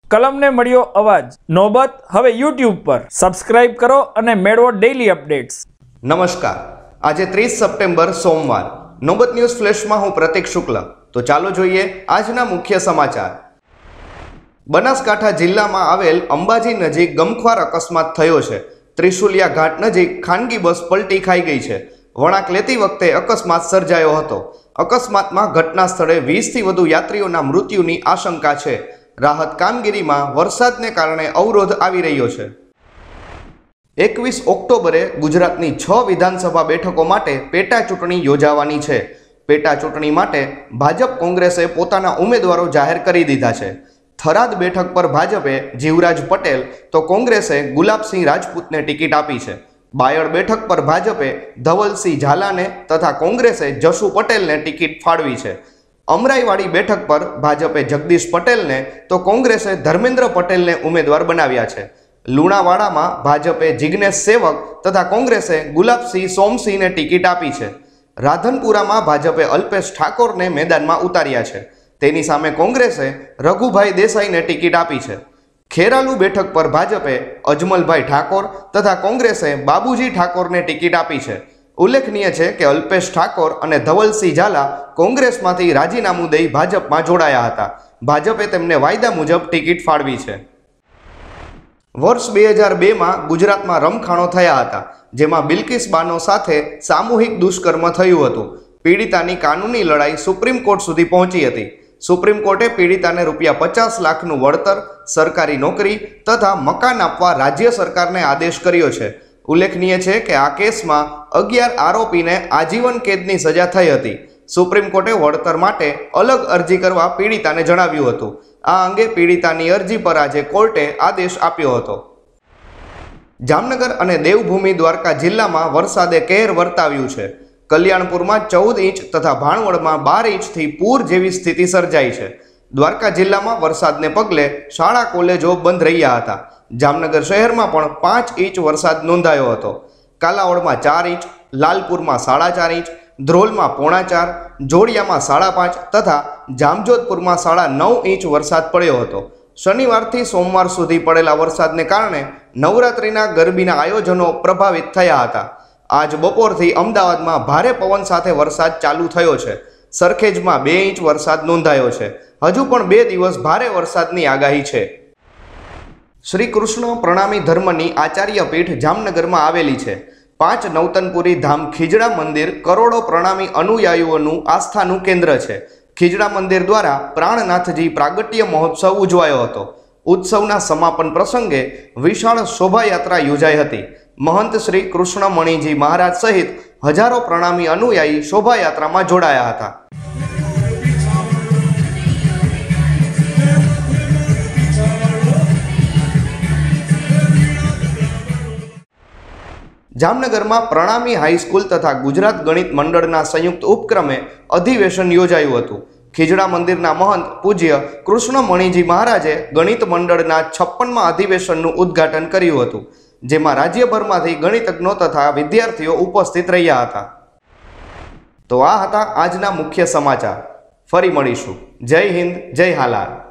કલમને મળ્યો અવાજ. નોબત હવે YouTube પર. સબસ્ક્રાઇબ કરો અને મેળવો ડેઇલી અપડેટ્સ. નમસ્કાર. આજે 30 સપ્ટેમ્બર સોમવાર. નોબત ન્યૂઝ ફ્લેશમાં હું પ્રતિક શુક્લા. તો ચાલો જોઈએ આજના મુખ્ય સમાચાર. બનાસકાંઠા જિલ્લામાં આવેલ અંબાજી નજીક ગમખ્વાર અકસ્માત થયો છે. ત્રિશુલિયા ઘાટ નજીક ખાનગી બસ પલટી ખાઈ ગઈ છે. વળાંક લેતી વખતે અકસ્માત સર્જાયો હતો. અકસ્માતમાં ઘટના સ્થળે 20થી વધુ યાત્રીઓના મૃત્યુની આશંકા છે. રાહત કામગીરીમાં વરસાદને કારણે અવરોધ આવી રહ્યો છે. 21 ઓક્ટોબરે ગુજરાતની 6 વિધાનસભા બેઠકો માટે પેટા ચૂંટણી યોજાવાની છે. પેટા ચૂંટણી માટે ભાજપ કોંગ્રેસે પોતાના ઉમેદવારો જાહેર કરી દીધા છે. થરાદ બેઠક પર ભાજપે જીવરાજ પટેલ તો કોંગ્રેસે ગુલાબસિંહ રાજપૂતને ટિકિટ આપી છે. બાયડ બેઠક પર ભાજપે ધવલસિંહ ઝાલાને તથા કોંગ્રેસે જશુ પટેલને ટિકિટ ફાળવી છે. અમરાઈવાડી બેઠક પર ભાજપે જગદીશ પટેલને તો કોંગ્રેસે ધર્મેન્દ્ર પટેલને ઉમેદવાર બનાવ્યા છે. લુણાવાડામાં ભાજપે જિગ્નેશ સેવક તથા કોંગ્રેસે ગુલાબસિંહ સોમસિંહને ટિકિટ આપી છે. રાધનપુરામાં ભાજપે અલ્પેશ ઠાકોરને મેદાનમાં ઉતાર્યા છે. તેની સામે કોંગ્રેસે રઘુભાઈ દેસાઈને ટિકિટ આપી છે. ખેરાલુ બેઠક પર ભાજપે અજમલભાઈ ઠાકોર તથા કોંગ્રેસે બાબુજી ઠાકોરને ટિકિટ આપી છે. ઉલ્લેખનીય છે કે અલ્પેશ ઠાકોર અને ધવલસિંહ ઝાલા કોંગ્રેસમાંથી રાજીનામું દઈ ભાજપમાં જોડાયા હતા. ભાજપે તેમને વાયદા મુજબ ટિકિટ ફાળવી છે. વર્ષ 2002માં ગુજરાતમાં રમખાણો થયા હતા, જેમાં બિલકિસ બાનો સાથે સામૂહિક દુષ્કર્મ થયું હતું. પીડિતાની કાનૂની લડાઈ સુપ્રીમ કોર્ટ સુધી પહોંચી હતી. સુપ્રીમ કોર્ટે પીડિતાને ₹50 લાખનું વળતર, સરકારી નોકરી તથા મકાન આપવા રાજ્ય સરકારને આદેશ કર્યો છે. ઉલ્લેખનીય છે કે આ કેસમાં 11 આરોપીને આજીવન કેદની સજા થઈ હતી. સુપ્રીમ કોર્ટે વળતર માટે અલગ અરજી કરવા પીડિતાને જણાવ્યું હતું. આ અંગે પીડિતાની અરજી પર આજે કોર્ટે આદેશ આપ્યો હતો. જામનગર અને દેવભૂમિ દ્વારકા જિલ્લામાં વરસાદે કહેર વર્તાવ્યું છે. કલ્યાણપુરમાં 14 ઇંચ તથા ભાણવડમાં 12 ઇંચથી પૂર જેવી સ્થિતિ સર્જાઈ છે. દ્વારકા જિલ્લામાં વરસાદને પગલે શાળા કોલેજો બંધ રહ્યા હતા. જામનગર શહેરમાં પણ 5 ઇંચ વરસાદ નોંધાયો હતો. કાલાવડમાં 4 ઇંચ, લાલપુરમાં 4.5 ઇંચ, ધ્રોલમાં 4.5, જોડિયામાં 5.5 તથા જામજોધપુરમાં 9.5 ઇંચ વરસાદ પડ્યો હતો. શનિવારથી સોમવાર સુધી પડેલા વરસાદને કારણે નવરાત્રિના ગરબીના આયોજનો પ્રભાવિત થયા હતા. આજ બપોરથી અમદાવાદમાં ભારે પવન સાથે વરસાદ ચાલુ થયો છે. સરખેજમાં 2 ઇંચ વરસાદ નોંધાયો છે. હજુ પણ 2 દિવસ ભારે વરસાદની આગાહી છે. શ્રી કૃષ્ણ પ્રણામી ધર્મની આચાર્ય પીઠ જામનગરમાં આવેલી છે. 5 નવતનપુરી ધામ ખીજડા મંદિર કરોડો પ્રણામી અનુયાયીઓનું આસ્થાનું કેન્દ્ર છે. ખીજડા મંદિર દ્વારા પ્રાણનાથજી પ્રાગટ્ય મહોત્સવ ઉજવાયો હતો. ઉત્સવના સમાપન પ્રસંગે વિશાળ શોભાયાત્રા યોજાઈ હતી. મહંત શ્રી કૃષ્ણમણીજી મહારાજ સહિત હજારો પ્રણામી અનુયાયી શોભાયાત્રામાં જોડાયા હતા. જામનગરમાં પ્રણામી હાઈસ્કૂલ તથા ગુજરાત ગણિત મંડળના સંયુક્ત ઉપક્રમે અધિવેશન યોજાયું હતું. ખીજડા મંદિરના મહંત પૂજ્ય કૃષ્ણમણીજી મહારાજે ગણિત મંડળના 56મા અધિવેશનનું ઉદ્ઘાટન કર્યું હતું, જેમાં રાજ્યભરમાંથી ગણિતજ્ઞો તથા વિદ્યાર્થીઓ ઉપસ્થિત રહ્યા હતા. તો આ હતા આજના મુખ્ય સમાચાર. ફરી મળીશું. જય હિન્દ, જય હાલાર.